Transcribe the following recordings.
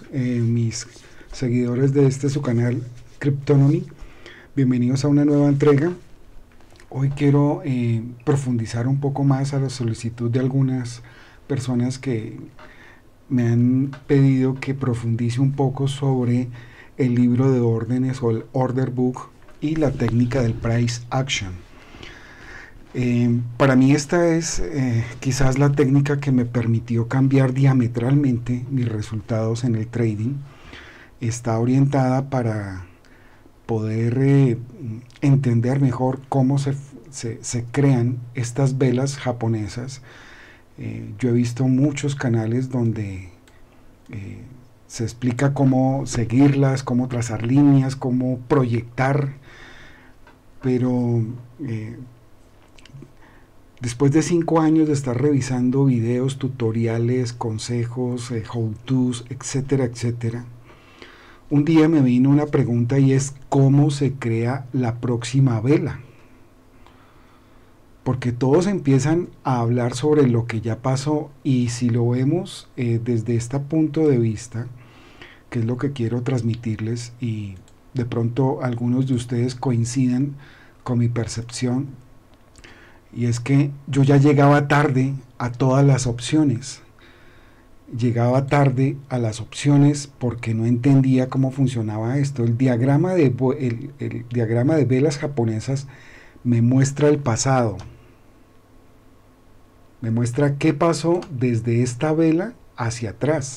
mis seguidores de su canal Cryptonomy. Bienvenidos a una nueva entrega. Hoy quiero profundizar un poco más a la solicitud de algunas personas que me han pedido que profundice un poco sobre el libro de órdenes o el Order Book y la técnica del Price Action. Para mí esta es quizás la técnica que me permitió cambiar diametralmente mis resultados en el trading. Está orientada para poder entender mejor cómo se crean estas velas japonesas. Yo he visto muchos canales donde se explica cómo seguirlas, cómo trazar líneas, cómo proyectar, pero después de 5 años de estar revisando videos, tutoriales, consejos, how-tos, etcétera, etcétera, un día me vino una pregunta y es ¿cómo se crea la próxima vela? Porque todos empiezan a hablar sobre lo que ya pasó, y si lo vemos desde este punto de vista, que es lo que quiero transmitirles, y de pronto algunos de ustedes coincidan con mi percepción, y es que yo ya llegaba tarde a todas las opciones. Llegaba tarde a las opciones porque no entendía cómo funcionaba esto. El diagrama de velas japonesas me muestra el pasado. Me muestra qué pasó desde esta vela hacia atrás.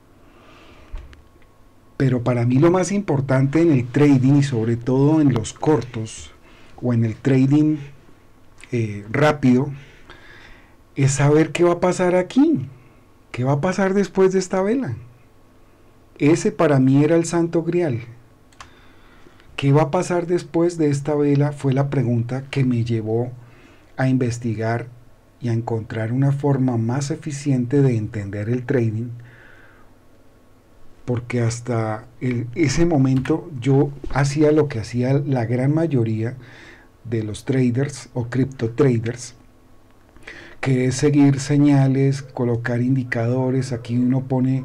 Pero para mí lo más importante en el trading, y sobre todo en los cortos o en el trading rápido, es saber qué va a pasar aquí. ¿Qué va a pasar después de esta vela? Ese para mí era el santo grial. ¿Qué va a pasar después de esta vela? Fue la pregunta que me llevó a investigar y a encontrar una forma más eficiente de entender el trading, porque hasta ese momento yo hacía lo que hacía la gran mayoría de los traders o cripto traders, que es seguir señales, colocar indicadores. Aquí uno pone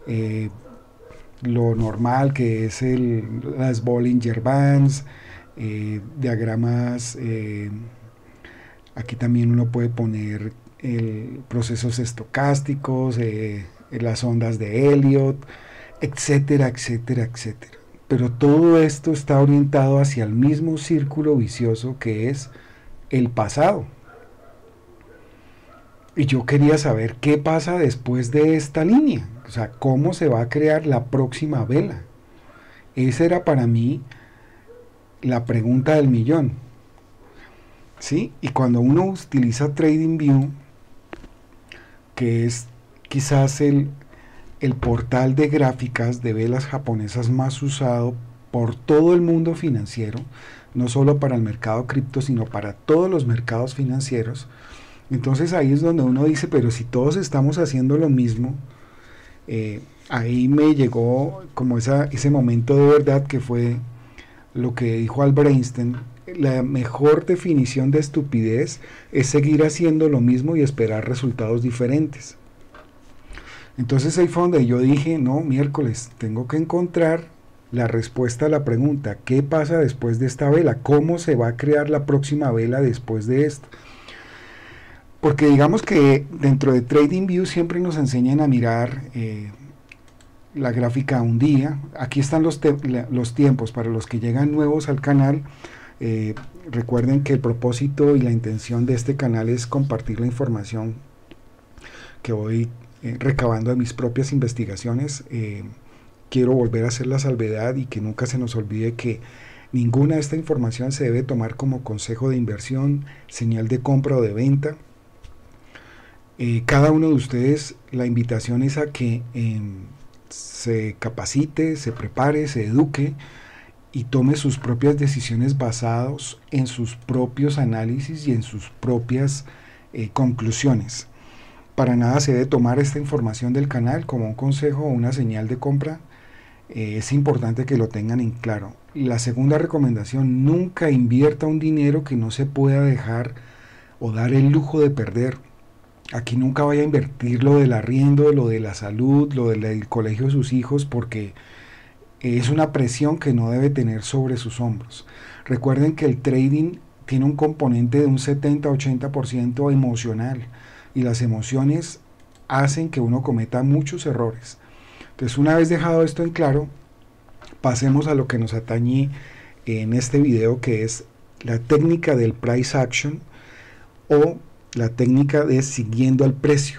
lo normal, que es las Bollinger Bands, diagramas. Aquí también uno puede poner procesos estocásticos, las ondas de Elliott, etcétera, etcétera, etcétera. Pero todo esto está orientado hacia el mismo círculo vicioso que es el pasado. Y yo quería saber qué pasa después de esta línea, o sea, cómo se va a crear la próxima vela. Esa era para mí la pregunta del millón, ¿sí? Y cuando uno utiliza TradingView, que es quizás el portal de gráficas de velas japonesas más usado por todo el mundo financiero, no solo para el mercado cripto, sino para todos los mercados financieros. Entonces ahí es donde uno dice, pero si todos estamos haciendo lo mismo, ahí me llegó como ese momento de verdad, que fue lo que dijo Albert Einstein: la mejor definición de estupidez es seguir haciendo lo mismo y esperar resultados diferentes. Entonces ahí fue donde yo dije, no, miércoles, tengo que encontrar la respuesta a la pregunta, ¿qué pasa después de esta vela? ¿Cómo se va a crear la próxima vela después de esto? Porque digamos que dentro de TradingView siempre nos enseñan a mirar la gráfica un día. Aquí están los tiempos para los que llegan nuevos al canal. Recuerden que el propósito y la intención de este canal es compartir la información que voy recabando de mis propias investigaciones. Quiero volver a hacer la salvedad y que nunca se nos olvide que ninguna de esta información se debe tomar como consejo de inversión, señal de compra o de venta. Cada uno de ustedes, la invitación es a que se capacite, se prepare, se eduque y tome sus propias decisiones basadas en sus propios análisis y en sus propias conclusiones. Para nada se debe tomar esta información del canal como un consejo o una señal de compra. Es importante que lo tengan en claro. La segunda recomendación: nunca invierta un dinero que no se pueda dejar o dar el lujo de perder. Aquí nunca vaya a invertir lo del arriendo, lo de la salud, lo del colegio de sus hijos, porque es una presión que no debe tener sobre sus hombros. Recuerden que el trading tiene un componente de un 70-80% emocional, y las emociones hacen que uno cometa muchos errores. Entonces, una vez dejado esto en claro, pasemos a lo que nos atañe en este video, que es la técnica del price action, o la técnica de siguiendo al precio.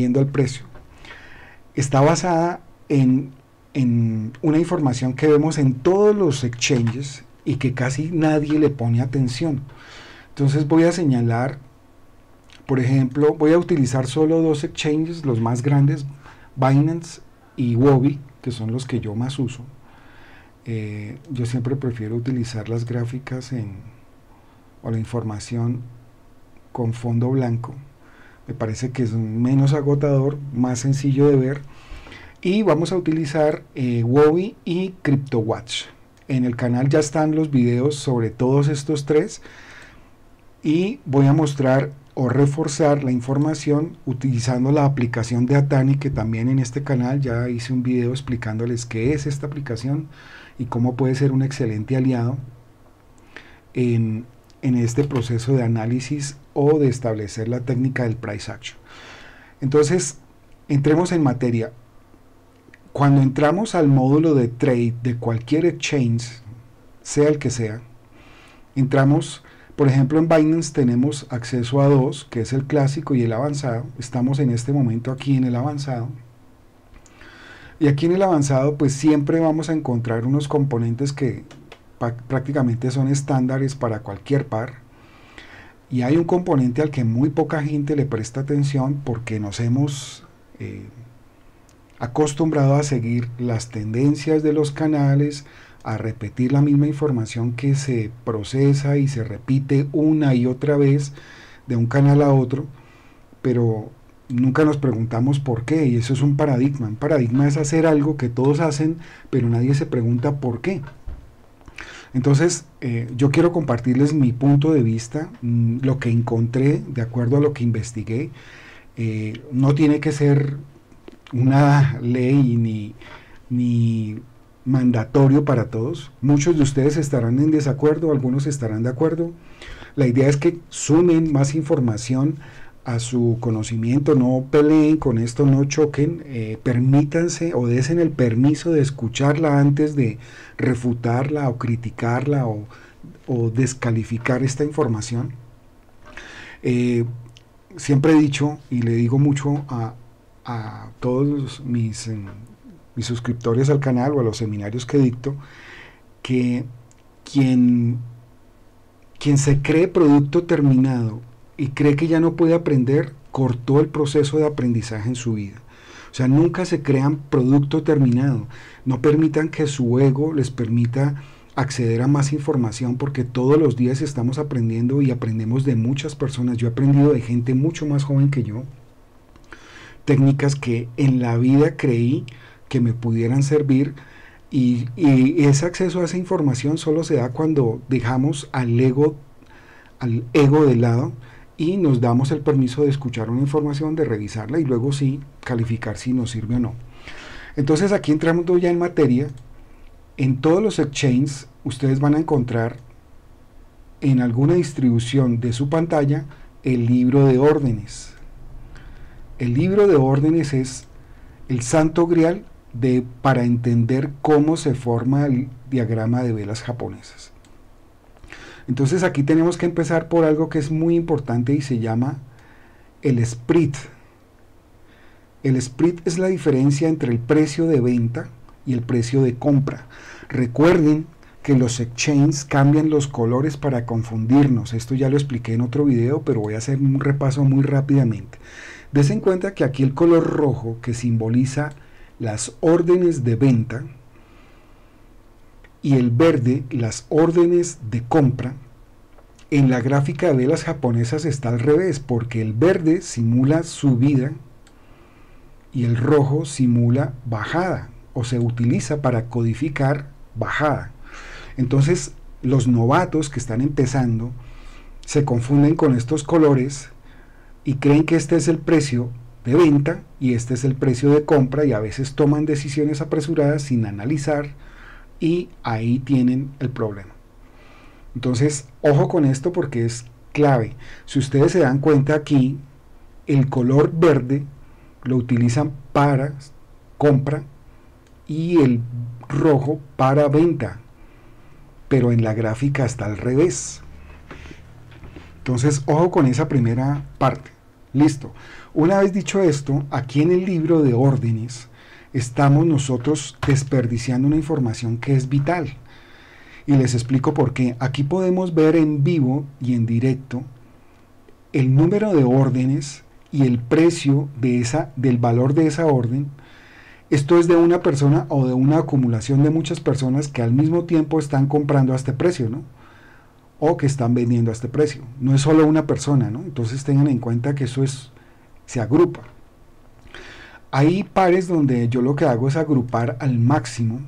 Está basada en una información que vemos en todos los exchanges y que casi nadie le pone atención. Entonces voy a señalar, por ejemplo, voy a utilizar solo dos exchanges, los más grandes, Binance y Huobi, que son los que yo más uso. Yo siempre prefiero utilizar las gráficas o la información con fondo blanco. Me parece que es menos agotador, más sencillo de ver. Y vamos a utilizar Huobi y CryptoWatch. En el canal ya están los videos sobre todos estos tres, y voy a mostrar o reforzar la información utilizando la aplicación de Atani, que también en este canal ya hice un video explicándoles qué es esta aplicación y cómo puede ser un excelente aliado en este proceso de análisis o de establecer la técnica del price action. Entonces, entremos en materia. Cuando entramos al módulo de trade de cualquier exchange, sea el que sea, entramos, por ejemplo, en Binance tenemos acceso a dos, que es el clásico y el avanzado. Estamos en este momento aquí en el avanzado. Y aquí en el avanzado, pues siempre vamos a encontrar unos componentes que prácticamente son estándares para cualquier par. Y hay un componente al que muy poca gente le presta atención, porque nos hemos acostumbrado a seguir las tendencias de los canales, a repetir la misma información que se procesa y se repite una y otra vez de un canal a otro, pero nunca nos preguntamos por qué. Y eso es un paradigma. Un paradigma es hacer algo que todos hacen, pero nadie se pregunta por qué. Entonces, yo quiero compartirles mi punto de vista, lo que encontré de acuerdo a lo que investigué. No tiene que ser una ley ni mandatorio para todos. Muchos de ustedes estarán en desacuerdo, algunos estarán de acuerdo. La idea es que sumen más información a su conocimiento, no peleen con esto, no choquen, permítanse o desen el permiso de escucharla antes de refutarla o criticarla o descalificar esta información. Siempre he dicho, y le digo mucho a todos mis suscriptores al canal o a los seminarios que dicto, que quien se cree producto terminado y cree que ya no puede aprender, cortó el proceso de aprendizaje en su vida. O sea, nunca se crean producto terminado. No permitan que su ego les permita acceder a más información, porque todos los días estamos aprendiendo y aprendemos de muchas personas. Yo he aprendido de gente mucho más joven que yo, técnicas que en la vida creí que me pudieran servir, y ese acceso a esa información solo se da cuando dejamos al ego de lado y nos damos el permiso de escuchar una información, de revisarla y luego sí calificar si nos sirve o no. Entonces aquí entramos ya en materia. En todos los exchanges ustedes van a encontrar en alguna distribución de su pantalla el libro de órdenes. El libro de órdenes es el santo grial para entender cómo se forma el diagrama de velas japonesas. Entonces aquí tenemos que empezar por algo que es muy importante y se llama el spread. El spread es la diferencia entre el precio de venta y el precio de compra. Recuerden que los exchanges cambian los colores para confundirnos. Esto ya lo expliqué en otro video, pero voy a hacer un repaso muy rápidamente. Des en cuenta que aquí el color rojo, que simboliza las órdenes de venta, y el verde, las órdenes de compra, en la gráfica de velas japonesas está al revés, porque el verde simula subida y el rojo simula bajada, o se utiliza para codificar bajada. Entonces los novatos que están empezando se confunden con estos colores y creen que este es el precio de venta y este es el precio de compra, y a veces toman decisiones apresuradas sin analizar, y ahí tienen el problema. Entonces, ojo con esto porque es clave. Si ustedes se dan cuenta aquí, el color verde lo utilizan para compra y el rojo para venta, pero en la gráfica está al revés. Entonces, ojo con esa primera parte. Listo. Una vez dicho esto, aquí en el libro de órdenes estamos nosotros desperdiciando una información que es vital. Y les explico por qué. Aquí podemos ver en vivo y en directo el número de órdenes y el precio del valor de esa orden. Esto es de una persona o de una acumulación de muchas personas que al mismo tiempo están comprando a este precio, ¿no? O que están vendiendo a este precio. No es solo una persona, ¿no? Entonces tengan en cuenta que eso se agrupa. Hay pares donde yo lo que hago es agrupar al máximo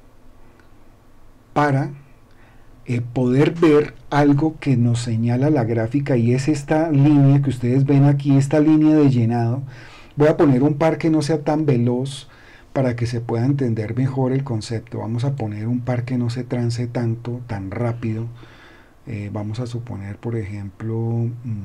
para poder ver algo que nos señala la gráfica, y es esta línea que ustedes ven aquí, esta línea de llenado. Voy a poner un par que no sea tan veloz para que se pueda entender mejor el concepto. Vamos a poner un par que no se trance tanto, tan rápido. Vamos a suponer, por ejemplo,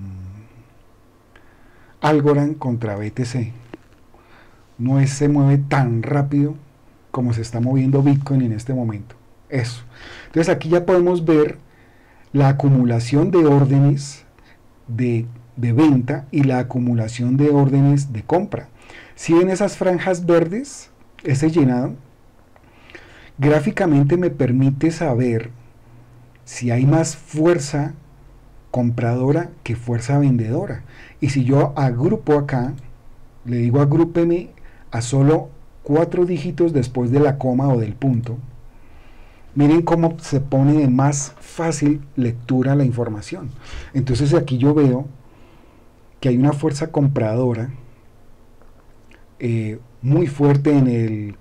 Algorand contra BTC. No se mueve tan rápido como se está moviendo Bitcoin en este momento. Eso. Entonces aquí ya podemos ver la acumulación de órdenes de venta y la acumulación de órdenes de compra. Si ven esas franjas verdes, ese llenado, gráficamente me permite saber si hay más fuerza compradora que fuerza vendedora. Y si yo agrupo acá, le digo agrúpeme a solo 4 dígitos después de la coma o del punto, miren cómo se pone de más fácil lectura la información. Entonces aquí yo veo que hay una fuerza compradora muy fuerte en el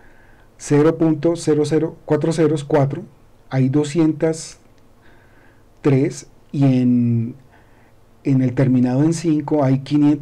0.00404, hay 203, y en el terminado en 5 hay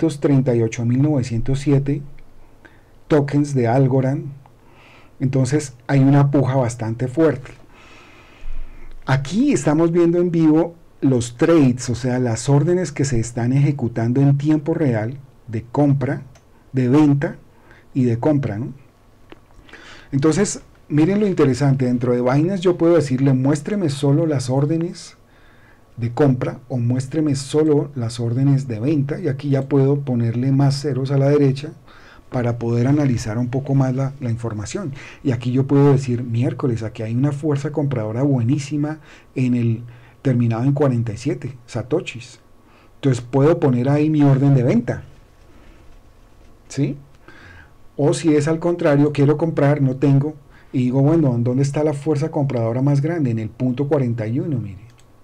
538.907 tokens de Algorand. Entonces hay una puja bastante fuerte. Aquí estamos viendo en vivo los trades, o sea, las órdenes que se están ejecutando en tiempo real de compra, de venta y de compra, ¿no? Entonces, miren lo interesante, dentro de Binance yo puedo decirle muéstreme solo las órdenes de compra o muéstreme solo las órdenes de venta, y aquí ya puedo ponerle más ceros a la derecha para poder analizar un poco más la información. Y aquí yo puedo decir, miércoles, aquí hay una fuerza compradora buenísima en el terminado en 47 satoshis. Entonces puedo poner ahí mi orden de venta, ¿sí? O si es al contrario, quiero comprar, no tengo, y digo, bueno, ¿dónde está la fuerza compradora más grande? En el punto 41, mire.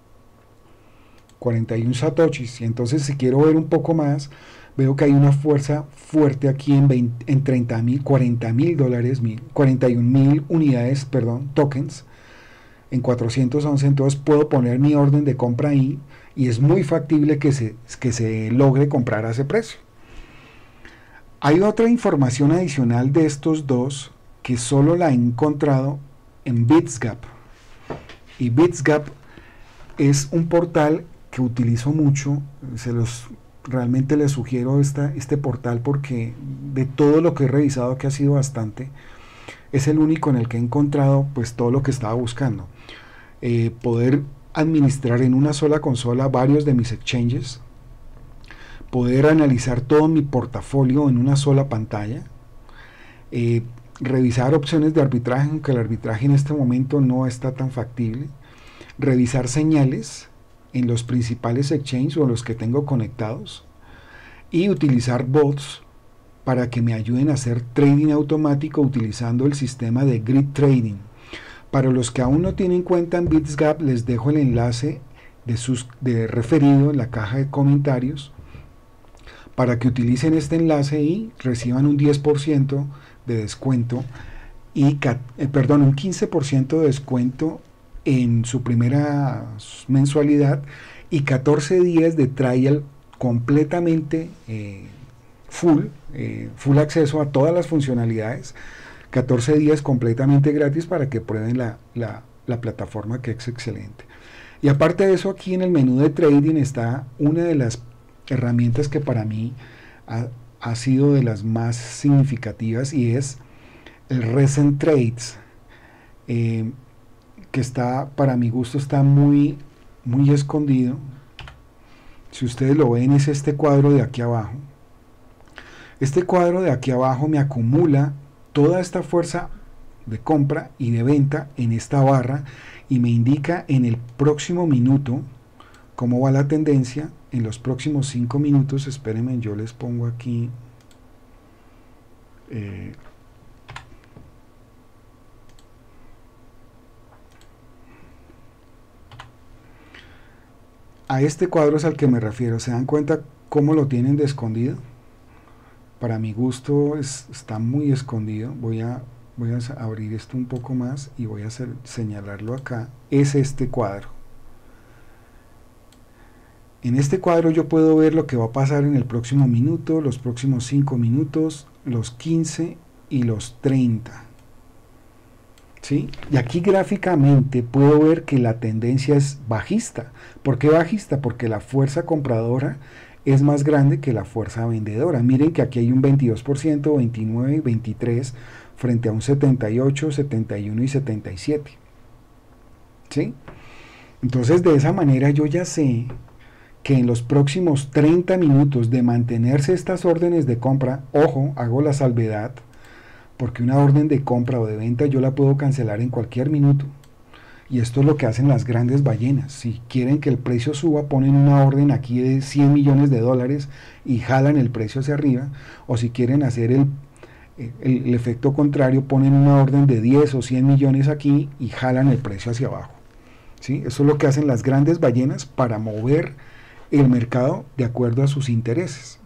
41 satoshis. Y entonces si quiero ver un poco más, veo que hay una fuerza fuerte aquí en 30.000, 40.000 dólares, 41.000 unidades, perdón, tokens, en 411. Entonces puedo poner mi orden de compra ahí, y es muy factible que se logre comprar a ese precio. Hay otra información adicional de estos dos que solo la he encontrado en BitsGap. Y BitsGap es un portal que utilizo mucho. Realmente les sugiero este portal porque de todo lo que he revisado, que ha sido bastante, es el único en el que he encontrado pues todo lo que estaba buscando. Poder administrar en una sola consola varios de mis exchanges, poder analizar todo mi portafolio en una sola pantalla, revisar opciones de arbitraje, aunque el arbitraje en este momento no está tan factible, revisar señales en los principales exchanges o los que tengo conectados, y utilizar bots para que me ayuden a hacer trading automático utilizando el sistema de grid trading. Para los que aún no tienen cuenta en BitsGap, les dejo el enlace de referido en la caja de comentarios para que utilicen este enlace y reciban un 10% de descuento y un 15% de descuento en su primera mensualidad y 14 días de trial completamente full acceso a todas las funcionalidades, 14 días completamente gratis para que prueben la plataforma, que es excelente. Y aparte de eso, aquí en el menú de trading está una de las herramientas que para mí ha sido de las más significativas, y es el Recent Trades, que está, para mi gusto, está muy escondido. Si ustedes lo ven, es este cuadro de aquí abajo. Este cuadro de aquí abajo me acumula toda esta fuerza de compra y de venta en esta barra, y me indica en el próximo minuto cómo va la tendencia en los próximos 5 minutos. Espérenme, yo les pongo aquí a este cuadro es al que me refiero. ¿Se dan cuenta cómo lo tienen de escondido? Para mi gusto está muy escondido. Voy a abrir esto un poco más y voy a señalarlo acá. Es este cuadro. En este cuadro yo puedo ver lo que va a pasar en el próximo minuto, los próximos 5 minutos, los 15 y los 30. ¿Sí? Y aquí gráficamente puedo ver que la tendencia es bajista. ¿Por qué bajista? Porque la fuerza compradora es más grande que la fuerza vendedora. Miren que aquí hay un 22%, 29 y 23 frente a un 78, 71 y 77. ¿Sí? Entonces, de esa manera yo ya sé que en los próximos 30 minutos, de mantenerse estas órdenes de compra, ojo, hago la salvedad, porque una orden de compra o de venta yo la puedo cancelar en cualquier minuto. Y esto es lo que hacen las grandes ballenas. Si quieren que el precio suba, ponen una orden aquí de 100 millones de dólares y jalan el precio hacia arriba. O si quieren hacer el efecto contrario, ponen una orden de 10 o 100 millones aquí y jalan el precio hacia abajo. ¿Sí? Eso es lo que hacen las grandes ballenas para mover el mercado de acuerdo a sus intereses.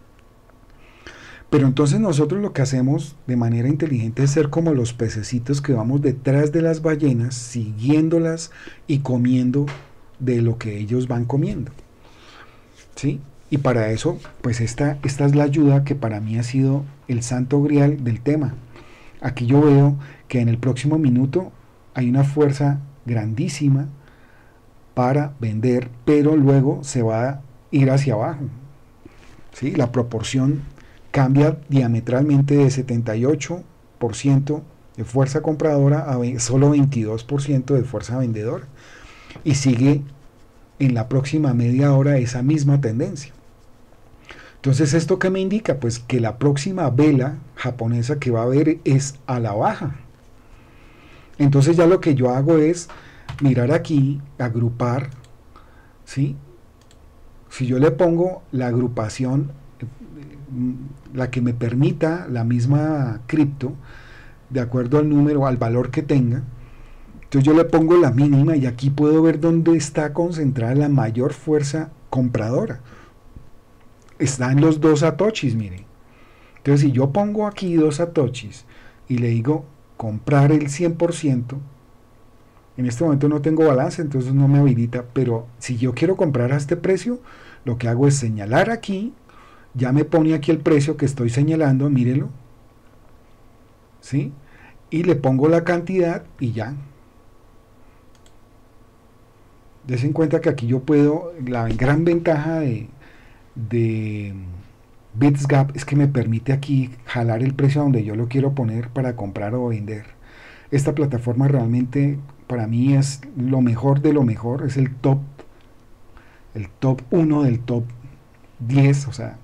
Pero entonces nosotros lo que hacemos de manera inteligente es ser como los pececitos que vamos detrás de las ballenas, siguiéndolas y comiendo de lo que ellos van comiendo. ¿Sí? Y para eso, pues esta es la ayuda que para mí ha sido el santo grial del tema. Aquí yo veo que en el próximo minuto hay una fuerza grandísima para vender, pero luego se va a ir hacia abajo. ¿Sí? La proporción cambia diametralmente de 78% de fuerza compradora a solo 22% de fuerza vendedora, y sigue en la próxima media hora esa misma tendencia. Entonces, ¿esto qué me indica? Pues que la próxima vela japonesa que va a haber es a la baja. Entonces ya lo que yo hago es mirar aquí, agrupar, ¿sí? Si yo le pongo la agrupación, la que me permita la misma cripto, de acuerdo al número, al valor que tenga, entonces yo le pongo la mínima y aquí puedo ver dónde está concentrada la mayor fuerza compradora. Está en los 2 satoshis, miren. Entonces si yo pongo aquí 2 satoshis y le digo comprar el 100%, en este momento no tengo balance, entonces no me habilita, pero si yo quiero comprar a este precio, lo que hago es señalar aquí, ya me pone aquí el precio que estoy señalando, mírenlo, ¿sí? Y le pongo la cantidad y ya. Des en cuenta que aquí yo puedo, la gran ventaja de BitsGap es que me permite aquí jalar el precio a donde yo lo quiero poner para comprar o vender. Esta plataforma realmente para mí es lo mejor de lo mejor, es el top 1 del top 10, o sea,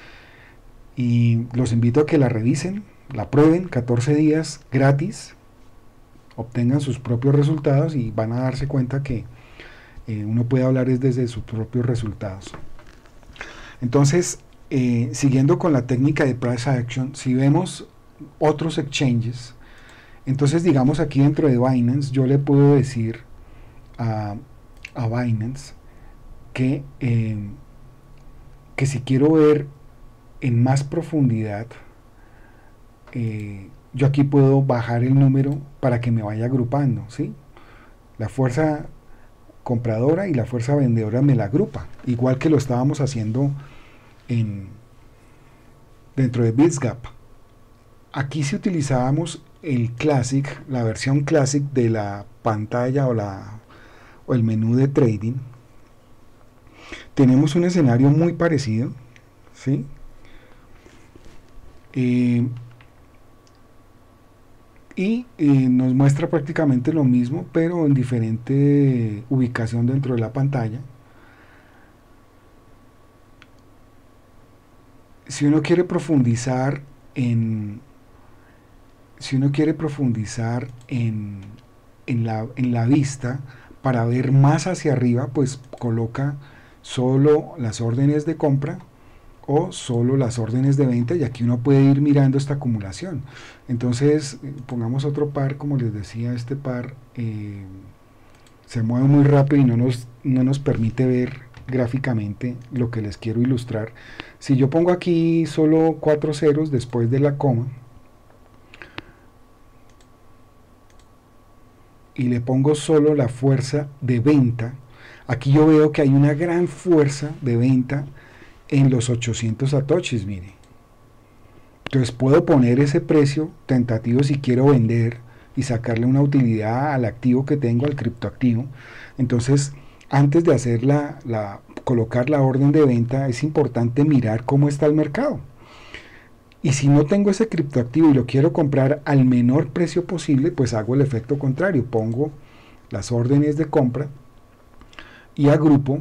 y los invito a que la revisen, la prueben, 14 días gratis, obtengan sus propios resultados y van a darse cuenta que uno puede hablar desde sus propios resultados. Entonces, siguiendo con la técnica de price action, si vemos otros exchanges, entonces digamos aquí dentro de Binance, yo le puedo decir a Binance que si quiero ver en más profundidad, yo aquí puedo bajar el número para que me vaya agrupando, ¿sí? La fuerza compradora y la fuerza vendedora me la agrupa, igual que lo estábamos haciendo en, dentro de BitsGap. Aquí si utilizábamos el Classic, la versión Classic de la pantalla o el menú de trading, tenemos un escenario muy parecido, ¿sí? Eh, nos muestra prácticamente lo mismo, pero en diferente ubicación dentro de la pantalla. Si uno quiere profundizar en si uno quiere profundizar en la vista para ver más hacia arriba, pues coloca solo las órdenes de compra o solo las órdenes de venta, y aquí uno puede ir mirando esta acumulación. Entonces, pongamos otro par, como les decía, este par se mueve muy rápido y no nos permite ver gráficamente lo que les quiero ilustrar. Si yo pongo aquí solo 4 ceros después de la coma y le pongo solo la fuerza de venta, aquí yo veo que hay una gran fuerza de venta en los 800 satoshis, mire. Entonces puedo poner ese precio tentativo si quiero vender y sacarle una utilidad al activo que tengo, al criptoactivo. Entonces, antes de hacer colocar la orden de venta, es importante mirar cómo está el mercado. Y si no tengo ese criptoactivo y lo quiero comprar al menor precio posible, pues hago el efecto contrario. Pongo las órdenes de compra y agrupo.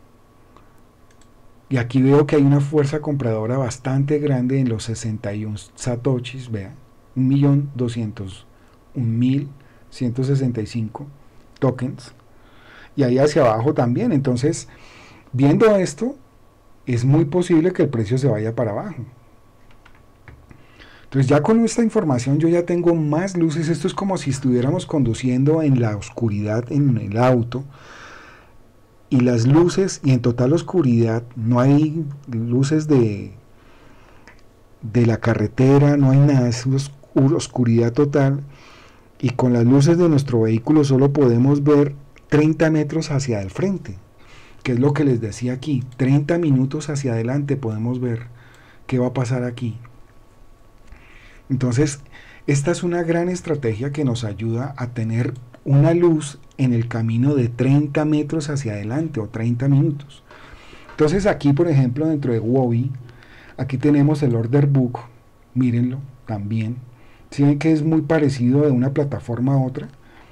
Y aquí veo que hay una fuerza compradora bastante grande en los 61 satoshis, vean, 1.201.165 tokens. Y ahí hacia abajo también. Entonces, viendo esto, es muy posible que el precio se vaya para abajo. Entonces ya con esta información yo ya tengo más luces. Esto es como si estuviéramos conduciendo en la oscuridad en el auto, y las luces, y en total oscuridad, no hay luces de la carretera, no hay nada, es oscuridad total, y con las luces de nuestro vehículo solo podemos ver 30 metros hacia el frente, que es lo que les decía aquí, 30 minutos hacia adelante podemos ver qué va a pasar aquí. Entonces, esta es una gran estrategia que nos ayuda a tener una luz en el camino de 30 metros hacia adelante o 30 minutos. Entonces aquí, por ejemplo, dentro de Huobi, aquí tenemos el order book, mírenlo también. Si ven que es muy parecido de una plataforma a otra.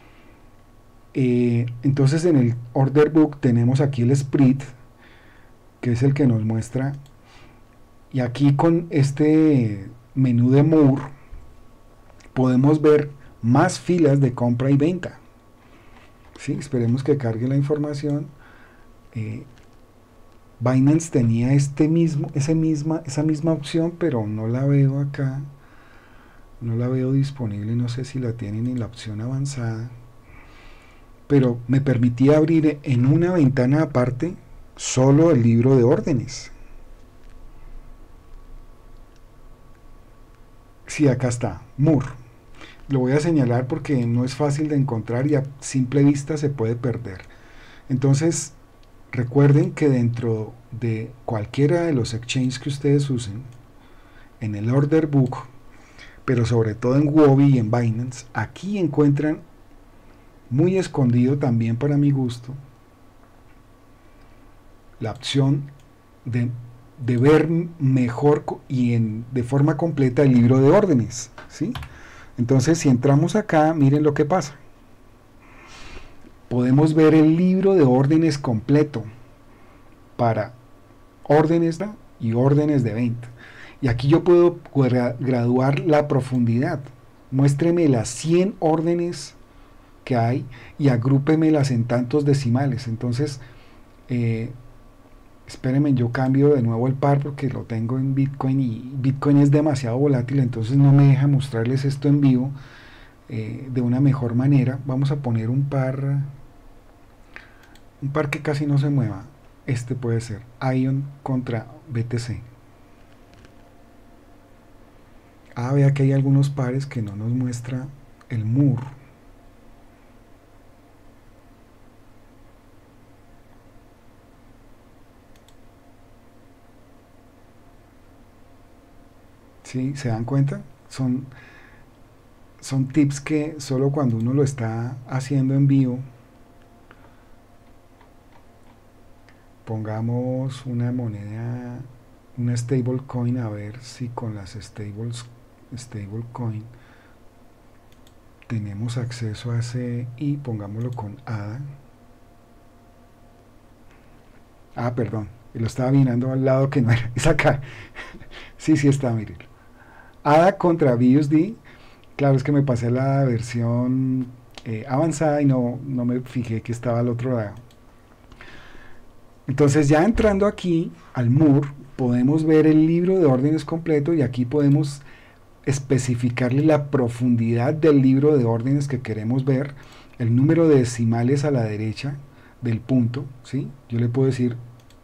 Entonces en el order book tenemos aquí el split, que es el que nos muestra. Y aquí con este menú de Moore podemos ver más filas de compra y venta. ¿Sí? Esperemos que cargue la información. Binance tenía esa misma opción, pero no la veo acá. No la veo disponible, no sé si la tienen en la opción avanzada. Pero me permitía abrir en una ventana aparte solo el libro de órdenes. Sí, acá está, Moore. Lo voy a señalar porque no es fácil de encontrar y a simple vista se puede perder. Entonces, recuerden que dentro de cualquiera de los exchanges que ustedes usen, en el order book, pero sobre todo en Huobi y en Binance, aquí encuentran muy escondido también para mi gusto la opción de ver mejor y de forma completa el libro de órdenes, ¿sí? Entonces, si entramos acá, miren lo que pasa. Podemos ver el libro de órdenes completo para órdenes y órdenes de venta. Y aquí yo puedo graduar la profundidad. Muéstreme las 100 órdenes que hay y agrúpemelas en tantos decimales. Entonces, espérenme, yo cambio de nuevo el par porque lo tengo en Bitcoin y Bitcoin es demasiado volátil, entonces no me deja mostrarles esto en vivo de una mejor manera. Vamos a poner un par que casi no se mueva. Este puede ser ION contra BTC. Vea que hay algunos pares que no nos muestra el Moore. ¿Sí? ¿Se dan cuenta? Son tips que solo cuando uno lo está haciendo en vivo. Pongamos una moneda, una stablecoin, a ver si con las stablecoin tenemos acceso a ese, y pongámoslo con ADA. Ah, perdón, lo estaba mirando al lado que no era, es acá. Sí, sí está, miren. ADA contra BUSD. Claro, es que me pasé la versión avanzada y no me fijé que estaba al otro lado. Entonces, ya entrando aquí al MUR, podemos ver el libro de órdenes completo, y aquí podemos especificarle la profundidad del libro de órdenes que queremos ver, el número de decimales a la derecha del punto, ¿sí? Yo le puedo decir,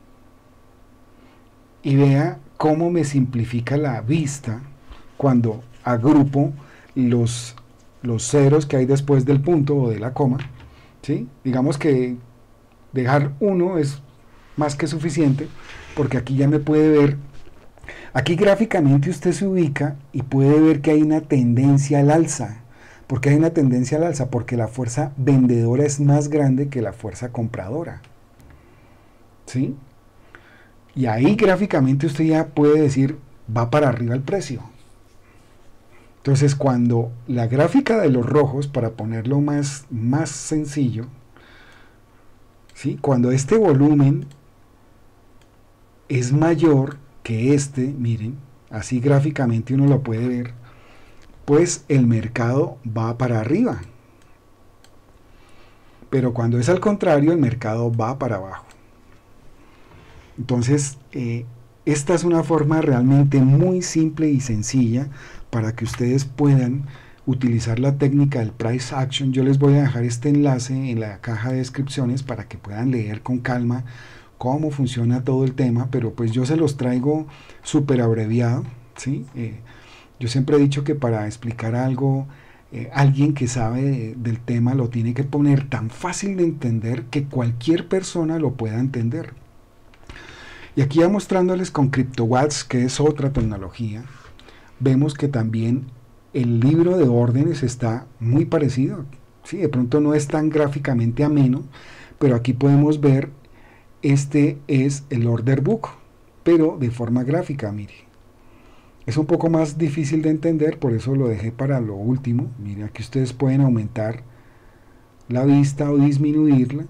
y vea cómo me simplifica la vista cuando agrupo los ceros que hay después del punto o de la coma, ¿sí? Digamos que dejar uno es más que suficiente, porque aquí ya me puede ver, aquí gráficamente usted se ubica y puede ver que hay una tendencia al alza. ¿Por qué hay una tendencia al alza? Porque la fuerza vendedora es más grande que la fuerza compradora, ¿sí? Y ahí gráficamente usted ya puede decir, va para arriba el precio. Entonces, cuando la gráfica de los rojos, para ponerlo más sencillo, ¿sí? Cuando este volumen es mayor que este, miren, así gráficamente uno lo puede ver, pues el mercado va para arriba. Pero cuando es al contrario, el mercado va para abajo. Entonces, esta es una forma realmente muy simple y sencilla para que ustedes puedan utilizar la técnica del price action. Yo les voy a dejar este enlace en la caja de descripciones para que puedan leer con calma cómo funciona todo el tema, pero pues yo se los traigo súper abreviado, ¿sí? Yo siempre he dicho que para explicar algo, alguien que sabe del tema lo tiene que poner tan fácil de entender que cualquier persona lo pueda entender. Y aquí ya mostrándoles con CryptoWatts, que es otra tecnología, vemos que también el libro de órdenes está muy parecido. Sí, de pronto no es tan gráficamente ameno, pero aquí podemos ver, este es el order book, pero de forma gráfica, mire. Es un poco más difícil de entender, por eso lo dejé para lo último. Mire, aquí ustedes pueden aumentar la vista o disminuirla.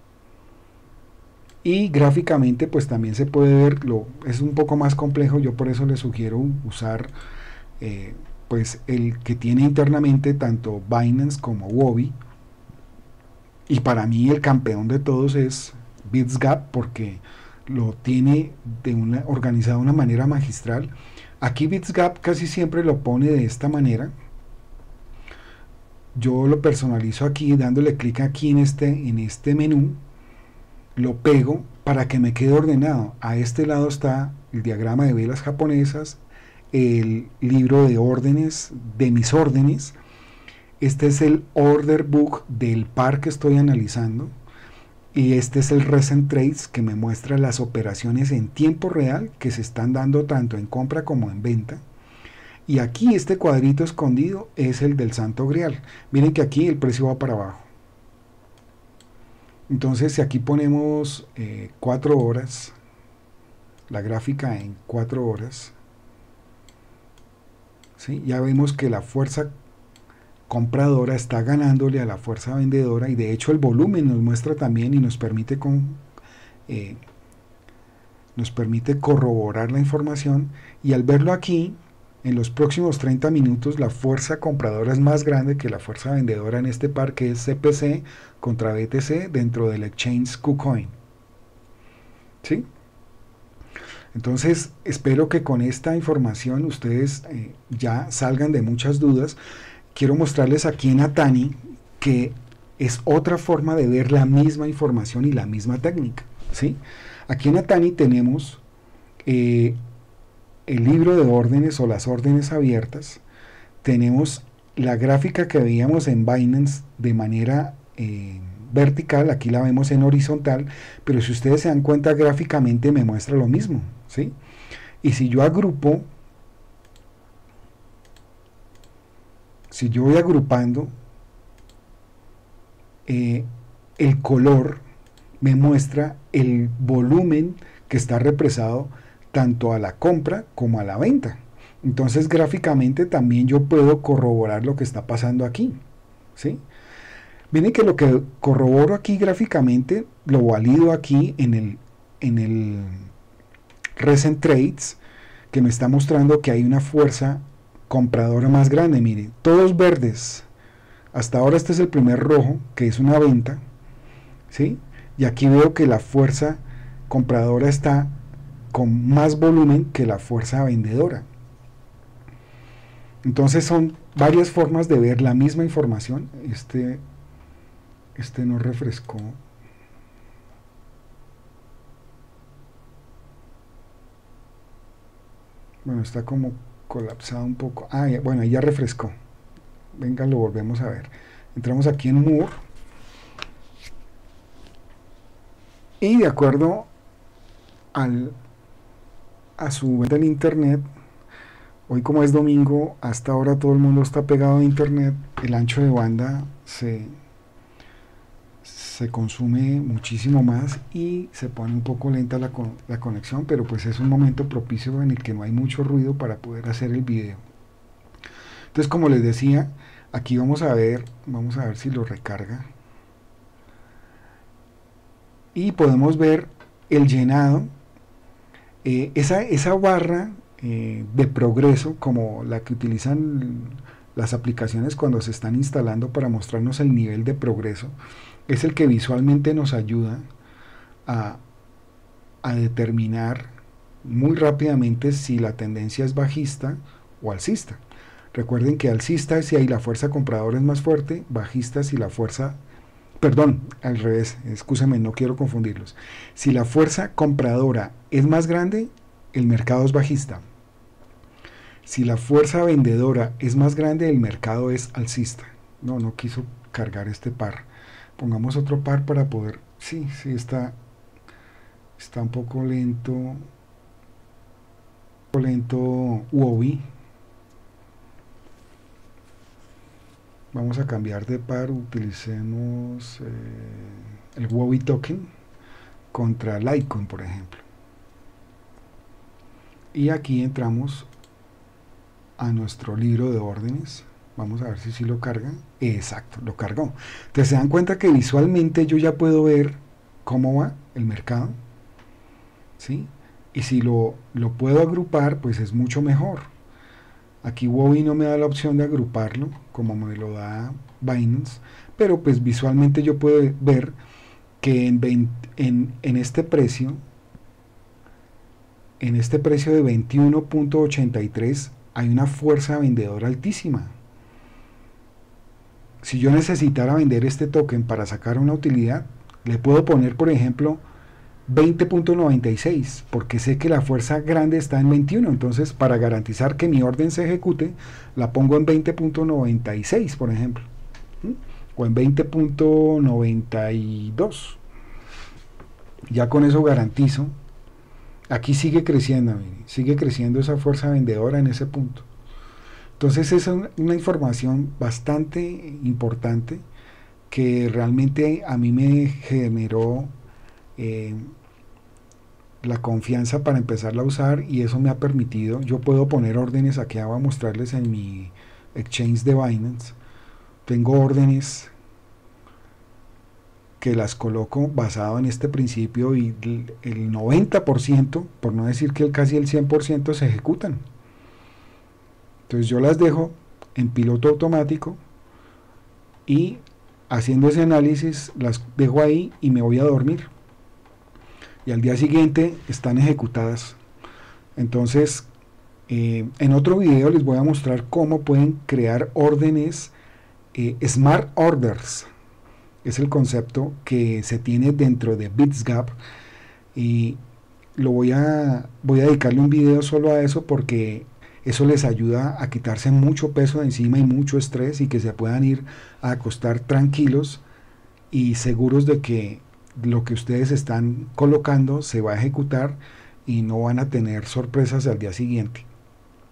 Y gráficamente pues también se puede ver, es un poco más complejo, yo por eso les sugiero usar pues el que tiene internamente tanto Binance como Huobi, y para mí el campeón de todos es BitsGap, porque lo tiene organizado de una manera magistral. Aquí BitsGap casi siempre lo pone de esta manera. Yo lo personalizo aquí dándole clic aquí en este menú, lo pego para que me quede ordenado. A este lado está el diagrama de velas japonesas, el libro de órdenes, de mis órdenes. Este es el order book del par que estoy analizando, y este es el recent trades, que me muestra las operaciones en tiempo real que se están dando tanto en compra como en venta. Y aquí este cuadrito escondido es el del Santo Grial. Miren que aquí el precio va para abajo. Entonces, si aquí ponemos 4 horas, la gráfica en 4 horas, ¿sí? Ya vemos que la fuerza compradora está ganándole a la fuerza vendedora, y de hecho el volumen nos muestra también y nos permite corroborar la información. Y al verlo aquí, en los próximos 30 minutos la fuerza compradora es más grande que la fuerza vendedora en este par, que es CPC contra BTC dentro del exchange KuCoin, ¿sí? Entonces espero que con esta información ustedes ya salgan de muchas dudas. Quiero mostrarles aquí en Atani que es otra forma de ver la misma información y la misma técnica, ¿sí? Aquí en Atani tenemos el libro de órdenes o las órdenes abiertas, tenemos la gráfica que veíamos en Binance de manera vertical, aquí la vemos en horizontal, pero si ustedes se dan cuenta gráficamente me muestra lo mismo, ¿sí? Y si yo agrupo si yo voy agrupando, el color me muestra el volumen que está represado tanto a la compra como a la venta. Entonces gráficamente también yo puedo corroborar lo que está pasando aquí, ¿sí? Miren que lo que corroboro aquí gráficamente lo valido aquí en el Recent Trades, que me está mostrando que hay una fuerza compradora más grande. Miren, todos verdes. Hasta ahora este es el primer rojo, que es una venta, ¿sí? Y aquí veo que la fuerza compradora está con más volumen que la fuerza vendedora. Entonces son varias formas de ver la misma información. Este no refrescó. Bueno, está como colapsado un poco. Ah, bueno, ya refrescó. Venga, lo volvemos a ver. Entramos aquí en Moore. Y de acuerdo a su venta en internet, hoy como es domingo, hasta ahora todo el mundo está pegado a internet, el ancho de banda se consume muchísimo más y se pone un poco lenta la conexión, pero pues es un momento propicio en el que no hay mucho ruido para poder hacer el video. Entonces, como les decía, aquí vamos a ver si lo recarga. Y podemos ver el llenado, esa barra de progreso, como la que utilizan las aplicaciones cuando se están instalando para mostrarnos el nivel de progreso, es el que visualmente nos ayuda a determinar muy rápidamente si la tendencia es bajista o alcista. Recuerden que alcista es si ahí la fuerza compradora es más fuerte, bajista si la fuerza, perdón, al revés, excúsenme, no quiero confundirlos. Si la fuerza compradora es más grande, el mercado es bajista. Si la fuerza vendedora es más grande, el mercado es alcista. No quiso cargar este par. Pongamos otro par para poder, sí, está un poco lento WOWI. Vamos a cambiar de par, utilicemos el WOWI token contra Litecoin, por ejemplo. Y aquí entramos a nuestro libro de órdenes. Vamos a ver si sí lo carga. Exacto, lo cargó. Entonces se dan cuenta que visualmente yo ya puedo ver cómo va el mercado, ¿sí? Y si lo puedo agrupar, pues es mucho mejor. Aquí WOWI no me da la opción de agruparlo, como me lo da Binance, pero pues visualmente yo puedo ver que en este precio de 21.83 hay una fuerza vendedora altísima. Si yo necesitara vender este token para sacar una utilidad, le puedo poner, por ejemplo, 20.96, porque sé que la fuerza grande está en 21, entonces para garantizar que mi orden se ejecute, la pongo en 20.96, por ejemplo, o en 20.92. Ya con eso garantizo. Aquí sigue creciendo esa fuerza vendedora en ese punto. Entonces es una información bastante importante que realmente a mí me generó la confianza para empezarla a usar, y eso me ha permitido, yo puedo poner órdenes, aquí voy a mostrarles en mi exchange de Binance, tengo órdenes que las coloco basado en este principio y el 90%, por no decir que casi el 100% se ejecutan. Entonces yo las dejo en piloto automático y haciendo ese análisis las dejo ahí y me voy a dormir. Y al día siguiente están ejecutadas. Entonces, en otro video les voy a mostrar cómo pueden crear órdenes Smart Orders. Es el concepto que se tiene dentro de BitsGap, y voy a dedicarle un video solo a eso, porque eso les ayuda a quitarse mucho peso de encima y mucho estrés, y que se puedan ir a acostar tranquilos y seguros de que lo que ustedes están colocando se va a ejecutar y no van a tener sorpresas al día siguiente.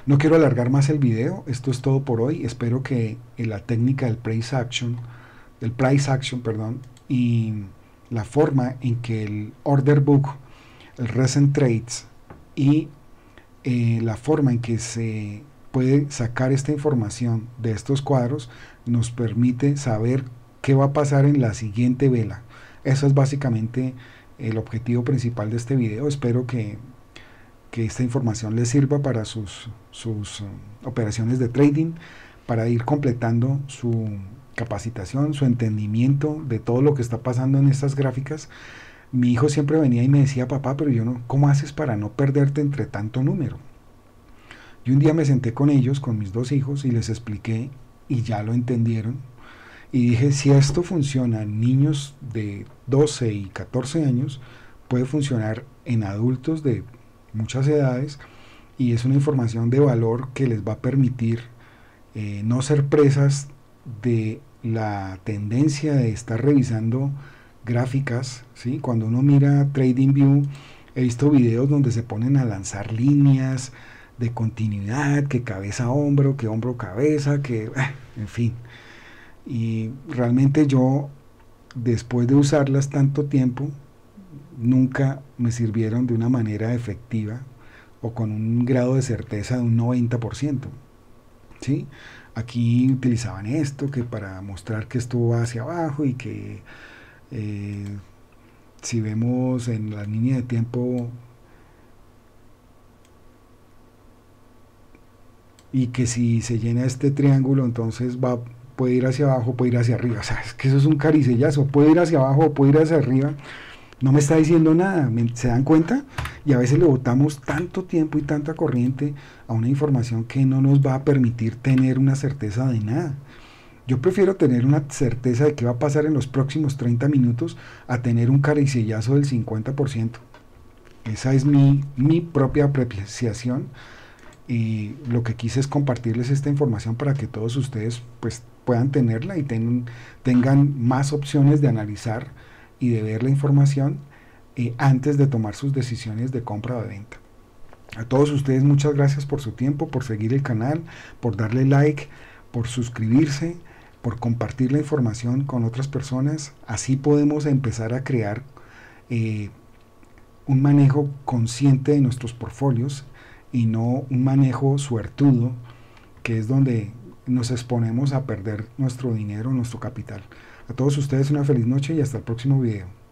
No quiero alargar más el video, esto es todo por hoy. Espero que la técnica del price action, perdón, y la forma en que el order book, el recent trades y la forma en que se puede sacar esta información de estos cuadros nos permite saber qué va a pasar en la siguiente vela. Eso es básicamente el objetivo principal de este video. Espero que esta información les sirva para sus operaciones de trading, para ir completando su capacitación, su entendimiento de todo lo que está pasando en estas gráficas. Mi hijo siempre venía y me decía, papá, pero yo no, ¿cómo haces para no perderte entre tanto número? Y un día me senté con ellos, con mis dos hijos, y les expliqué, y ya lo entendieron. Y dije, si esto funciona en niños de 12 y 14 años, puede funcionar en adultos de muchas edades, y es una información de valor que les va a permitir no ser presas de la tendencia de estar revisando gráficas, ¿sí? Cuando uno mira TradingView, he visto videos donde se ponen a lanzar líneas de continuidad, que cabeza a hombro, que hombro cabeza, que en fin. Y realmente yo, después de usarlas tanto tiempo, nunca me sirvieron de una manera efectiva o con un grado de certeza de un 90%. ¿Sí? Aquí utilizaban esto que para mostrar que esto va hacia abajo y que si vemos en la línea de tiempo y que si se llena este triángulo entonces puede ir hacia abajo, puede ir hacia arriba. O sea, es que eso es un caricellazo, puede ir hacia abajo o puede ir hacia arriba. No me está diciendo nada, ¿se dan cuenta? Y a veces le botamos tanto tiempo y tanta corriente a una información que no nos va a permitir tener una certeza de nada. Yo prefiero tener una certeza de qué va a pasar en los próximos 30 minutos a tener un caricellazo del 50%. Esa es mi propia apreciación, y lo que quise es compartirles esta información para que todos ustedes pues puedan tenerla y tengan más opciones de analizar y de ver la información antes de tomar sus decisiones de compra o de venta. A todos ustedes muchas gracias por su tiempo, por seguir el canal, por darle like, por suscribirse, por compartir la información con otras personas. Así podemos empezar a crear un manejo consciente de nuestros portfolios y no un manejo suertudo, que es donde nos exponemos a perder nuestro dinero, nuestro capital. A todos ustedes una feliz noche y hasta el próximo video.